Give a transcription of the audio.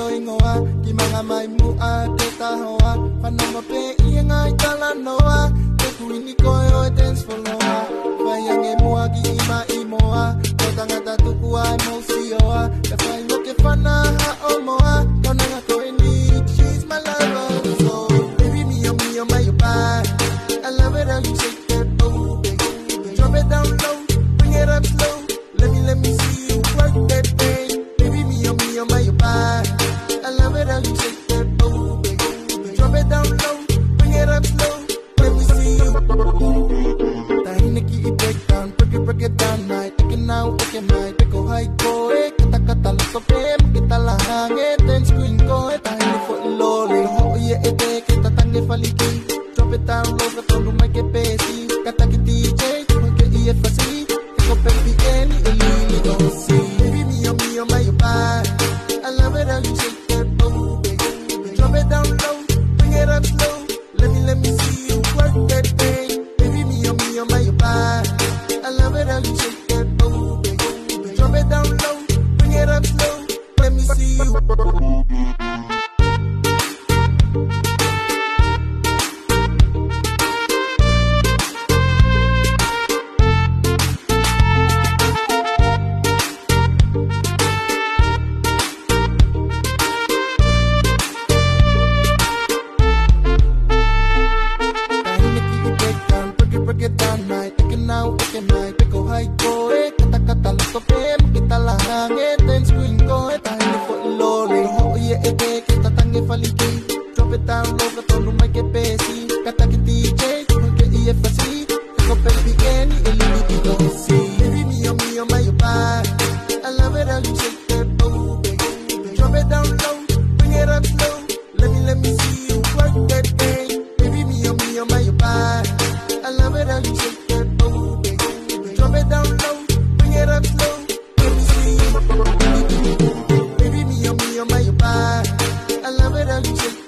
going oa, ki mga mai mua te tahoa, panama pe iengai tala noa, te kuini koe o dance for loa, waiange mua ki ima imoa, ko tangata tukua mo sioa, te whai loke whana ha o moa, kaunanga koe ni, she's my lover, so baby mio my bye, I love it how you shake that booty, drop it down low, bring it up slow, let me see you work that thing, baby mio my bye, I love it how you shake that booty, drop it down low, bring it up slow, let me see you. Tahine ki break it down night, take it now, take it night, take it high go, kata lato pe, kita lahange, then screen go, tahine for lolly, oh yeah, kita tange faliki, drop it down low, katondo may ke pesi, kata ki DJ, ke EFC, ko pe any elili don't see, baby mio my bye, I love it how you shake that booty, drop it down low, bring it up slow, let me see you work that thing, baby mio my bye, I love it how you shake that booty, drop it down low, bring it up slow, let me see you. Break it down night, take it now, take it night, take it high go, kata lato pe, kita lahange, then screen go, tahine for lolly, oh yeah, kita tange faliki, drop it down low, katondo may ke pesi, kata ki DJ, ke EFC, ko pe any elili don't see, baby mio my bye, I love it how you shake that booty, drop it down low, bring it up slow, let me see you work that thing, baby mio my bye. I love it how you shake that booty, drop it down low, bring it up slow, let me see you. Baby mio my bye, I love it how you shake